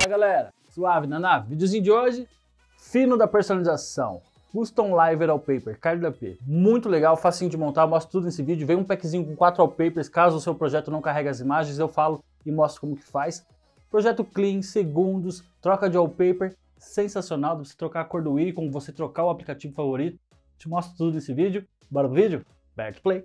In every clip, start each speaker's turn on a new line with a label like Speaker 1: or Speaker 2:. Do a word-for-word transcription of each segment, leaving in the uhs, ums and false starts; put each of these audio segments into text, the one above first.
Speaker 1: galera, suave na nave. Videozinho de hoje, fino da personalização, Custom Live Wallpaper, K D P, muito legal, facinho de montar, eu mostro tudo nesse vídeo. Vem um packzinho com quatro wallpapers, caso o seu projeto não carregue as imagens, eu falo e mostro como que faz. Projeto clean, segundos, troca de wallpaper, sensacional, dá pra você trocar a cor do ícone, você trocar o aplicativo favorito. Te mostro tudo nesse vídeo, bora pro vídeo? Aperta play!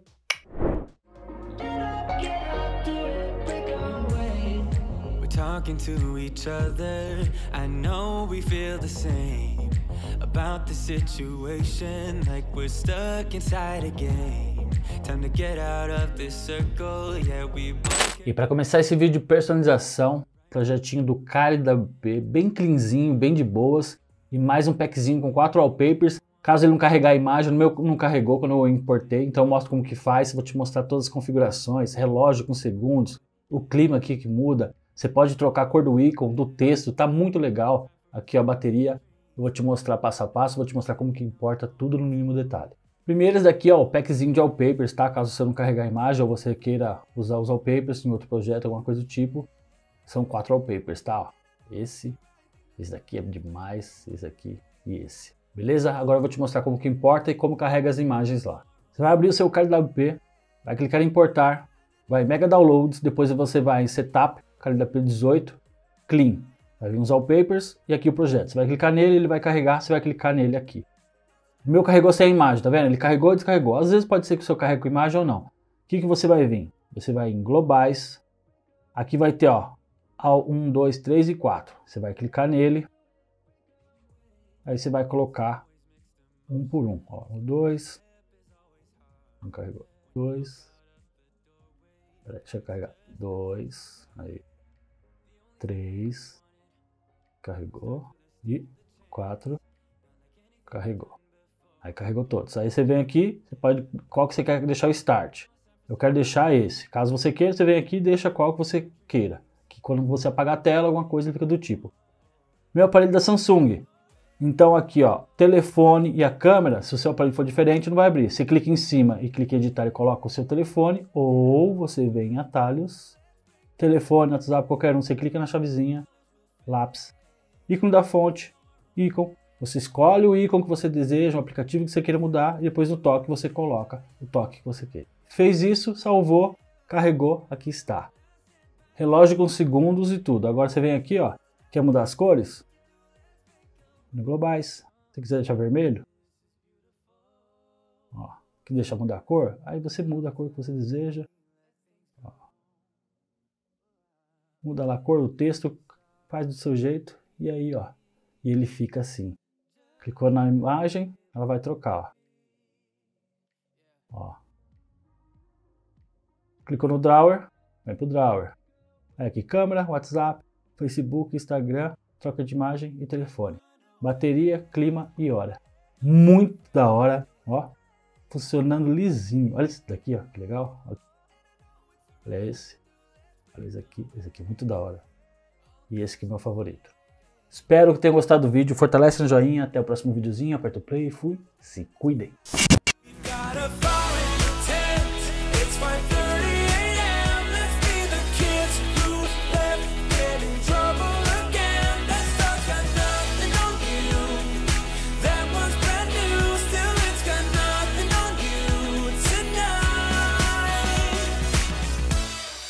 Speaker 2: Talking to each other, I know we feel the same about the situation, like we're stuck inside a game. Time to get out of this circle, yeah we both...
Speaker 1: E para começar esse vídeo de personalização, projetinho do K D P, bem cleanzinho, bem de boas, e mais um packzinho com quatro wallpapers. Caso ele não carregar a imagem, o meu não carregou quando eu importei, então eu mostro como que faz, vou te mostrar todas as configurações, relógio com segundos, o clima aqui que muda. Você pode trocar a cor do ícone, do texto, tá muito legal. Aqui ó, a bateria, eu vou te mostrar passo a passo, vou te mostrar como que importa tudo no mínimo detalhe. Primeiro esse daqui ó, o packzinho de wallpapers, tá? Caso você não carregar a imagem ou você queira usar os wallpapers em outro projeto, alguma coisa do tipo. São quatro wallpapers, tá? Ó, esse, esse daqui é demais, esse aqui e esse. Beleza? Agora eu vou te mostrar como que importa e como carrega as imagens lá. Você vai abrir o seu K D P, vai clicar em importar, vai em Mega Downloads, depois você vai em Setup, K D P dezoito, Clean. Vai vir uns wallpapers e aqui o projeto. Você vai clicar nele, ele vai carregar, você vai clicar nele aqui. O meu carregou sem a imagem, tá vendo? Ele carregou e descarregou. Às vezes pode ser que o seu carregue com imagem ou não. O que, que você vai vir? Você vai em Globais. Aqui vai ter, ó, um, dois, três e quatro. Você vai clicar nele. Aí você vai colocar um por um. Ó, dois. Não carregou. Dois. Peraí, deixa eu carregar. Dois. Aí. Três. Carregou. E quatro. Carregou. Aí carregou todos. Aí você vem aqui, você pode, qual que você quer deixar o start. Eu quero deixar esse. Caso você queira, você vem aqui e deixa qual que você queira. Que quando você apagar a tela, alguma coisa fica do tipo. Meu aparelho da Samsung. Então aqui ó, telefone e a câmera, se o seu aparelho for diferente não vai abrir. Você clica em cima e clica em editar e coloca o seu telefone, ou você vem em atalhos, telefone, WhatsApp, qualquer um, você clica na chavezinha, lápis, ícone da fonte, ícone, você escolhe o ícone que você deseja, o aplicativo que você queira mudar, e depois no toque você coloca o toque que você quer. Fez isso, salvou, carregou, aqui está. Relógio com segundos e tudo. Agora você vem aqui ó, quer mudar as cores? No Globais, se quiser deixar vermelho, ó, que deixa mudar a cor, aí você muda a cor que você deseja, ó. Muda lá a cor, o texto, faz do seu jeito, e aí ó, e ele fica assim. Clicou na imagem, ela vai trocar, ó. Ó. Clicou no drawer, vai pro drawer. Aí aqui câmera, WhatsApp, Facebook, Instagram, troca de imagem e telefone. Bateria, clima e hora. Muito da hora, ó. Funcionando lisinho. Olha esse daqui, ó, que legal. Olha esse. Olha esse aqui. Esse aqui é muito da hora. E esse aqui é meu favorito. Espero que tenham gostado do vídeo. Fortalece no joinha. Até o próximo videozinho. Aperta o play e fui. Se cuidem.